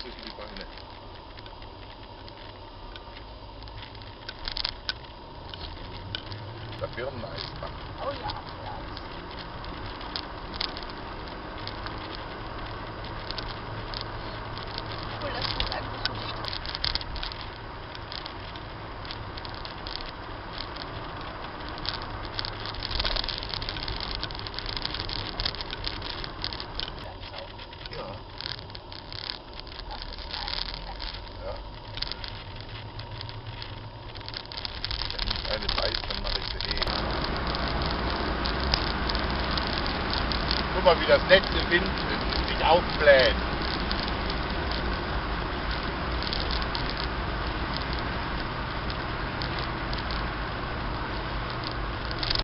zwischen die Beine. Der Birneneisbach. Oh ja, ja. Cool, dass du das einfach so nicht. Ja. Das ist Ja. Wenn nicht eine beißt, dann mache ich sie eh. Guck mal, wie das letzte Wind sich aufbläht.